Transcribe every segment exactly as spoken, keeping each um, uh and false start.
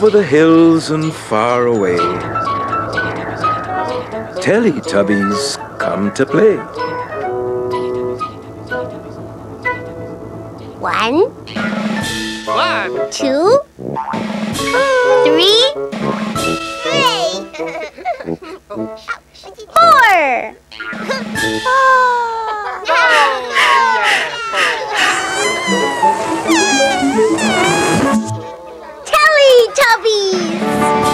over the hills and far away, Teletubbies come to play. One, One, two, three, four. Teletubbies!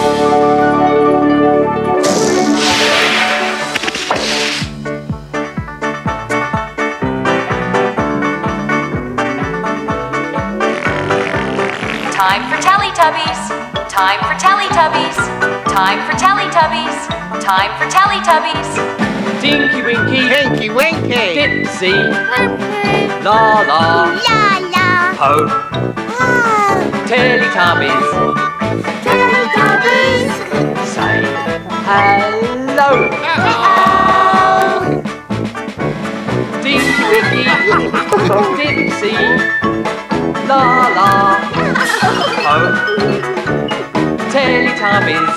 Time for Teletubbies! Time for Teletubbies! Time for Teletubbies! Time for Teletubbies! Tinky Winky, Tinky Winky, Dipsy, La La, La la! Ho, Ah, Teletubbies, Teletubbies! say hello. Oh! Tinky Winky, Dipsy, La La, Ho, Teletubbies,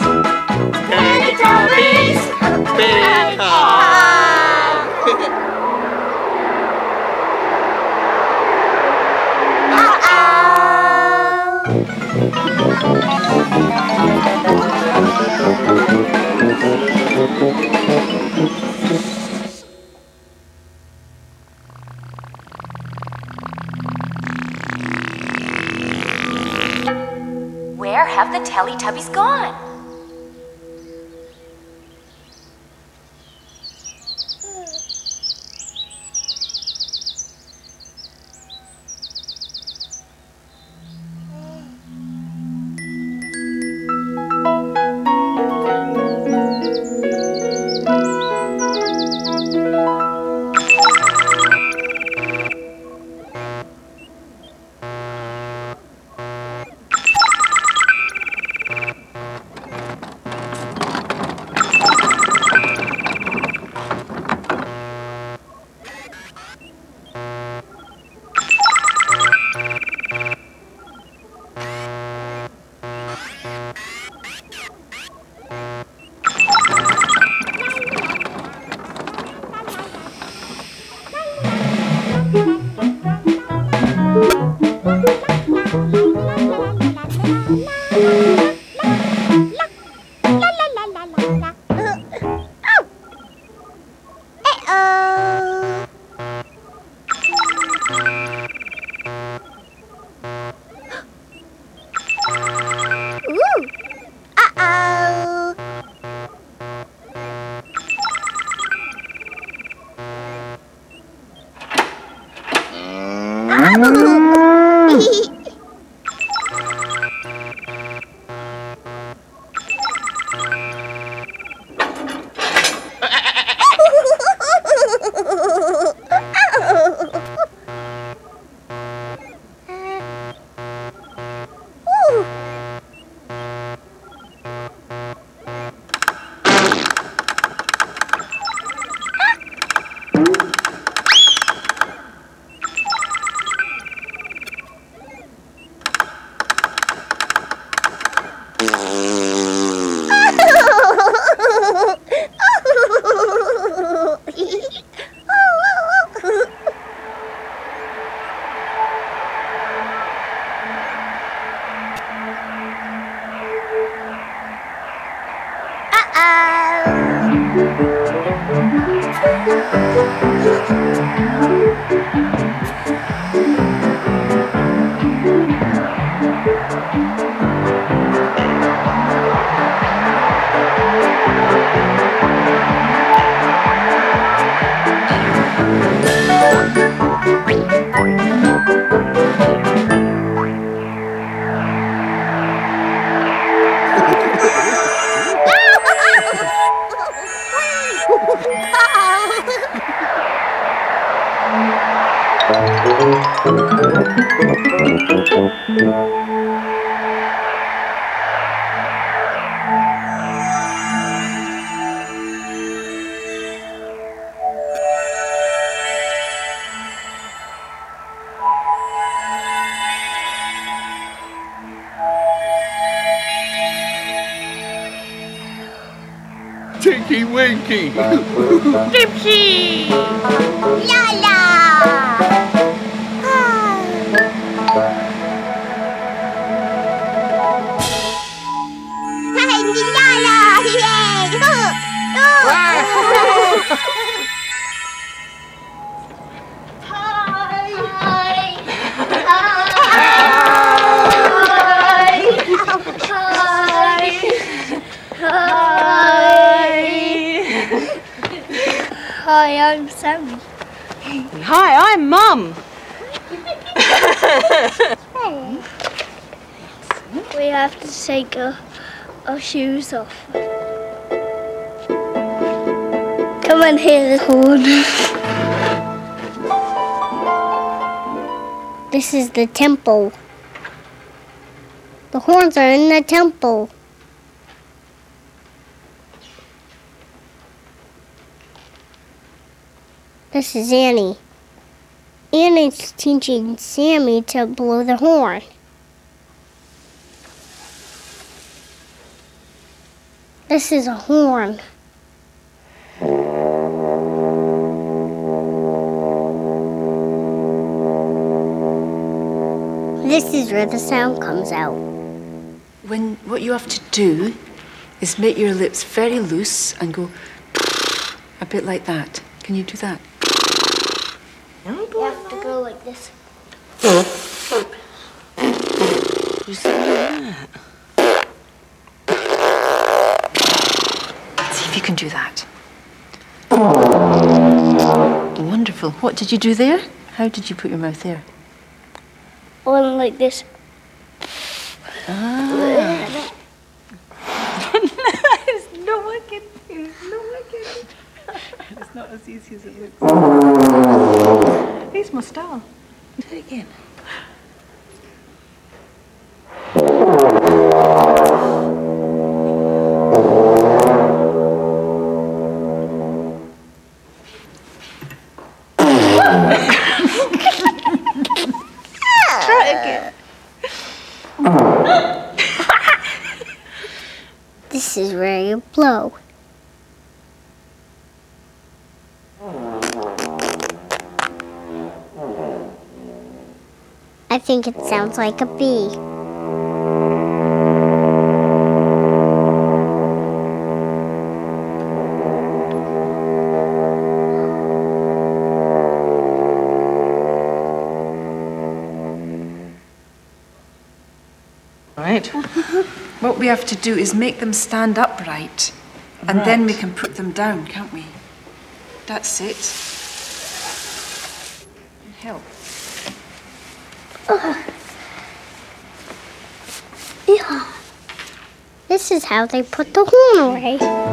Teletubbies, big hug. Where have the Teletubbies gone? Tinky Winky. Dipsy. La la. Hi, la la. Yay. Hi, I'm Sammy. Hi, I'm Mum. We have to take our, our shoes off. Come and hear the horn. This is the temple. The horns are in the temple. This is Annie. Annie's teaching Sammy to blow the horn. This is a horn. This is where the sound comes out. When what you have to do is make your lips very loose and go a bit like that. Can you do that? You have to go like this. See if you can do that. Wonderful. What did you do there? How did you put your mouth there? One like this. Ah. It's no one can do. No one can do. It's not as easy as it looks. Here's my style. Do it again. Try it again. This is where you blow. I think it sounds like a bee. Right. What we have to do is make them stand upright, and then we can put them down, can't we? That's it. Help. Yeah. This is how they put the horn away.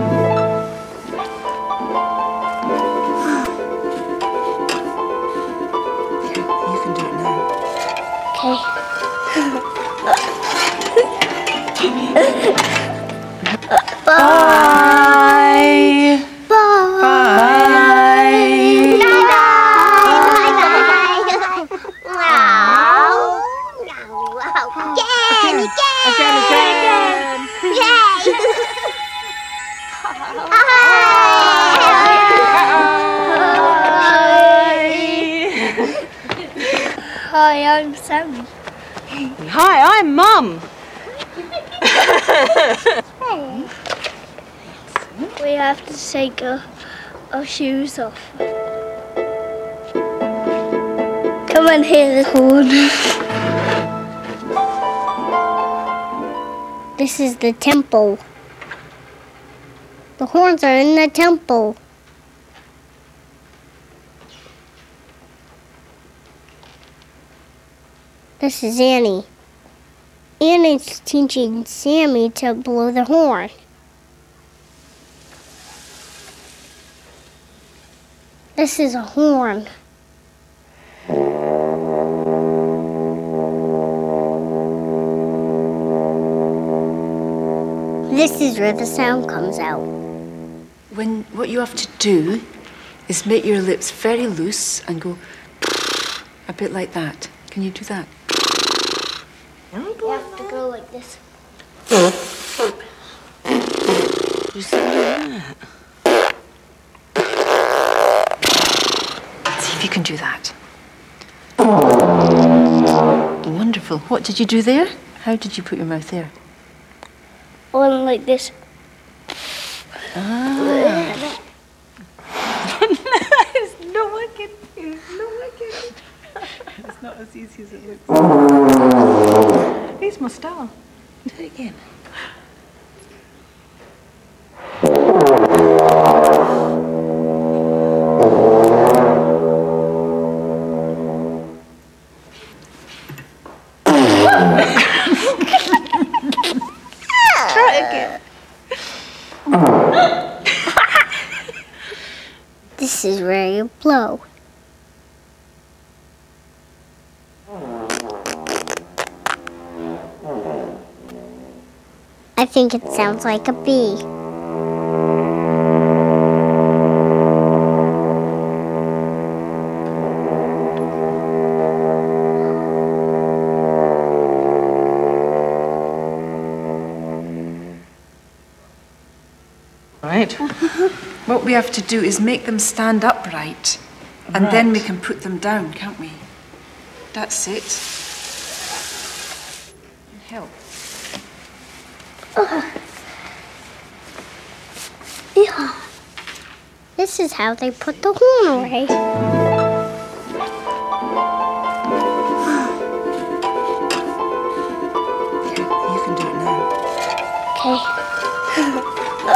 You can do it now. Okay. Bye. Bye. Bye. Again, again. Again, again. Yay. Hi, I'm Sammy. Hi, I'm Mum. We have to take our, our shoes off. Come and hear the horn. This is the temple. The horns are in the temple. This is Annie. Annie's teaching Sammy to blow the horn. This is a horn. This is where the sound comes out. When what you have to do is make your lips very loose and go a bit like that. Can you do that? You have to go like this. Was that? See if you can do that. Wonderful. What did you do there? How did you put your mouth there? One like this. Ah. It's not working. It's not working. It's not as easy as it looks. Here's my style. Do it again. Try it again. This is where you blow. I think it sounds like a bee. Right. What we have to do is make them stand upright, and Right. then we can put them down, can't we? That's it. Help. Yeah. This is how they put the horn away. Here, you can do it now. Okay.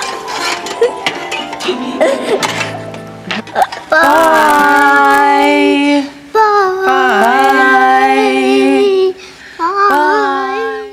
Bye. Bye. Bye. Bye.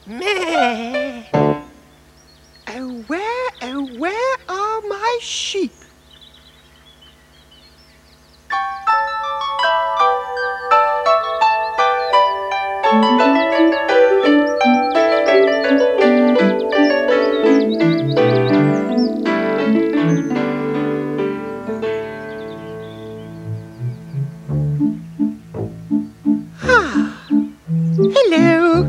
Meh. Oh, where, oh, where are my sheep? Ah, hello.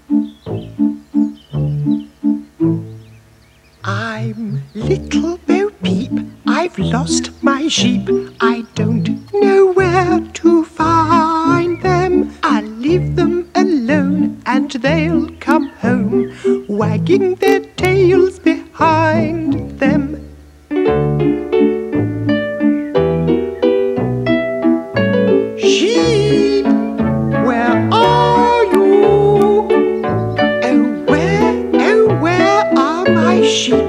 I'm Little Bo Peep. I've lost my sheep. I don't know where to find them. I'll leave them alone and they'll come home, wagging their tails behind them. Sheep, where are you? Oh, where, oh, where are my sheep?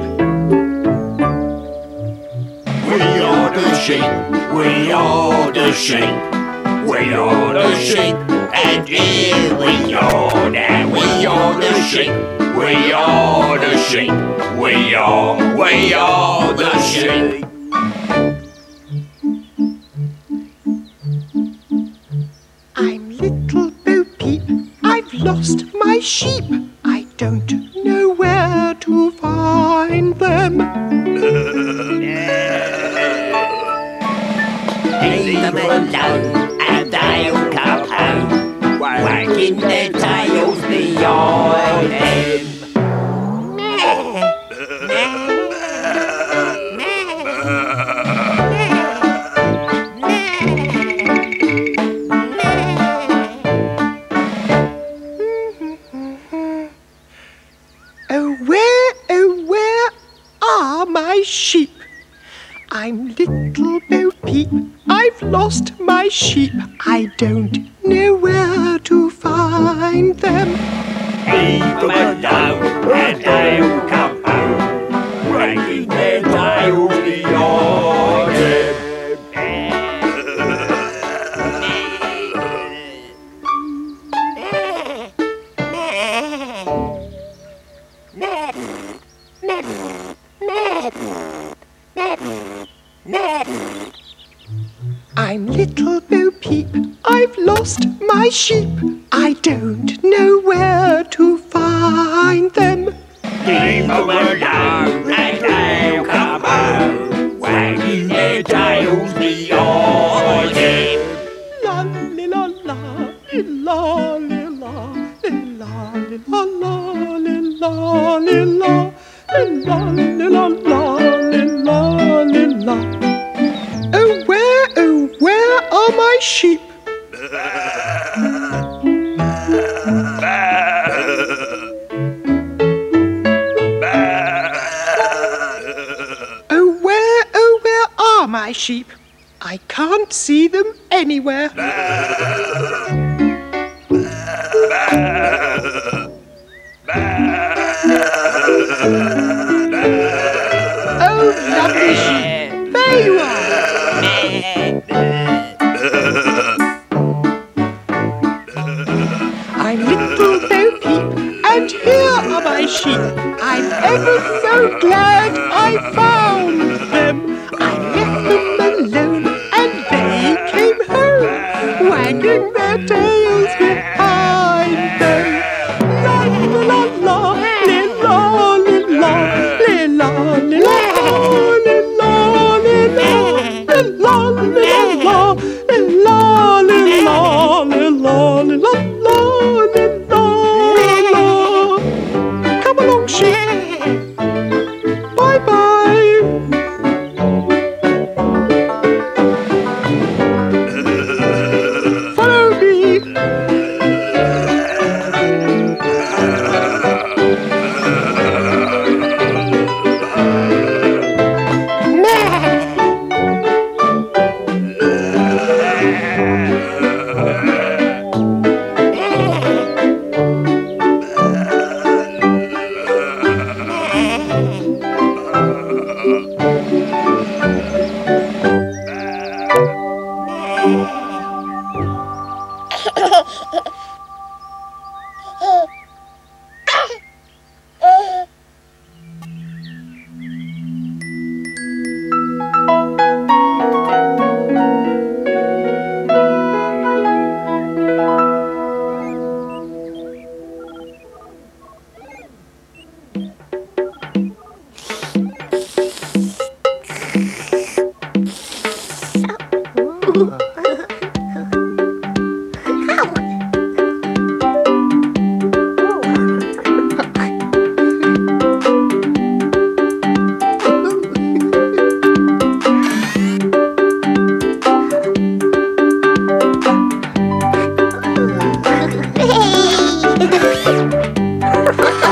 We are the sheep, we are the sheep, we are the sheep, and here we are now. We are the sheep, we are the sheep, we are, we are the sheep. I'm Little Bo Peep. I've lost my sheep. I don't know where to find them. Leave them alone and they'll come home, wagging their tails behind them. Oh, where, oh, where are my sheep? I'm Little Bo Peep. I've lost my sheep. I don't know where to find them. Leave them alone and they'll come home, wagging their tails behind them. I'm Little Bo Peep. I've lost my sheep. I don't know where to find them. Leave them alone and they'll come home, wagging their tails behind them. La li la la, li la li la, li la li la la, li la li la, li la li la la, li la li la. Oh, where, oh, where are my sheep? Oh, where, oh, where are my sheep? I can't see them anywhere. Oh, lovely sheep. There you are. I'm Little Bo Peep, and here are my sheep. I'm ever so glad I found them. I left them alone, and they came home, wagging their tails behind them. La la la, li la li la, li la li la, li la li la, li la li la, li la li la, li la li la. Come along, sheep. Bye-bye. Follow me.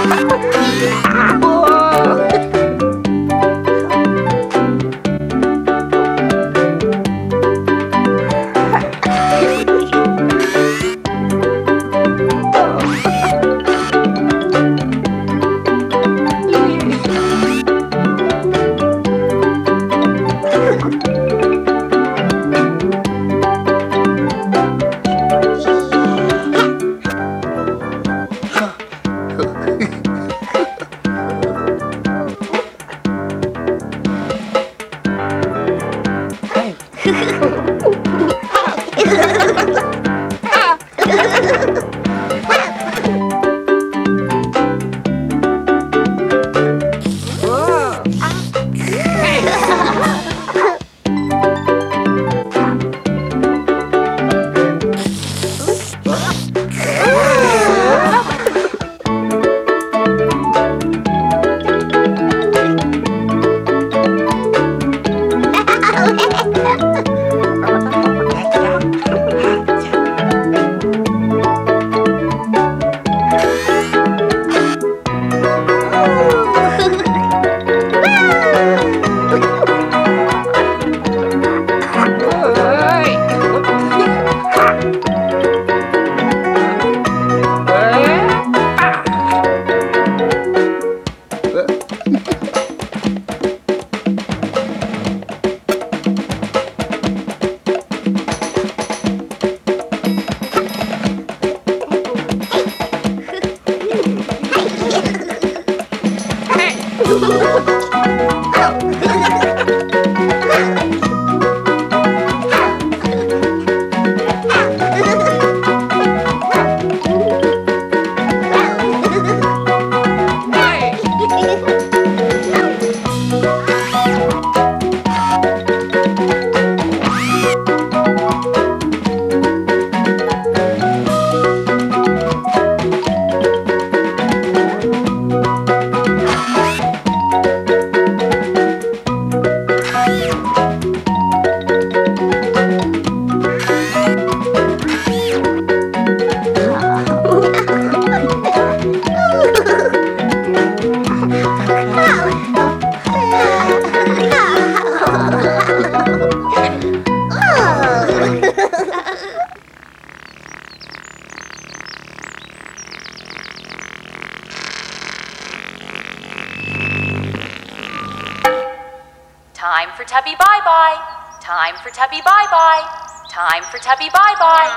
Time for Tubby bye-bye. Time for Tubby bye-bye. Time for Tubby bye-bye.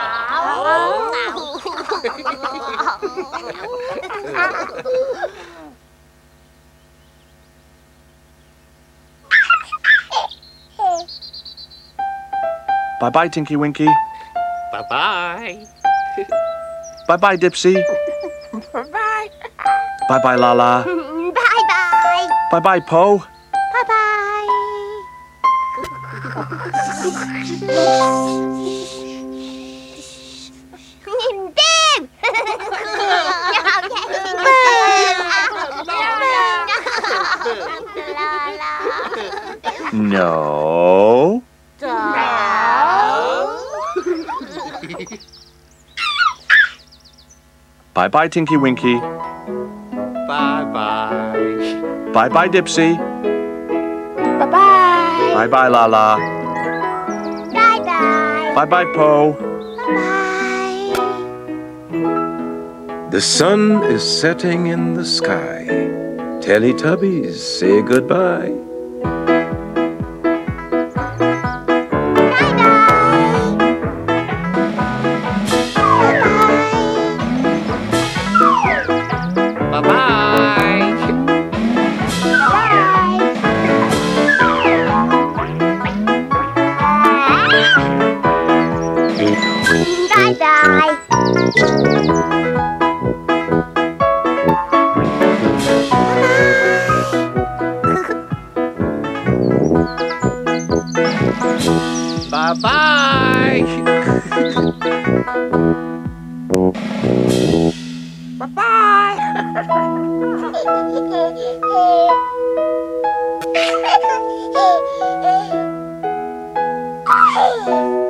Bye-bye, Tinky Winky. Bye-bye. Bye-bye, Dipsy. Bye-bye. Bye-bye, Lala. Bye-bye. Bye-bye, Po. Bye-bye. Big! No. Bye-bye, Tinky Winky. Bye-bye. Bye-bye, Dipsy. Bye-bye. Bye-bye, Lala. Bye-bye. Bye-bye, Po. Bye. The sun is setting in the sky. Teletubbies, say goodbye. Bye-bye. Bye-bye.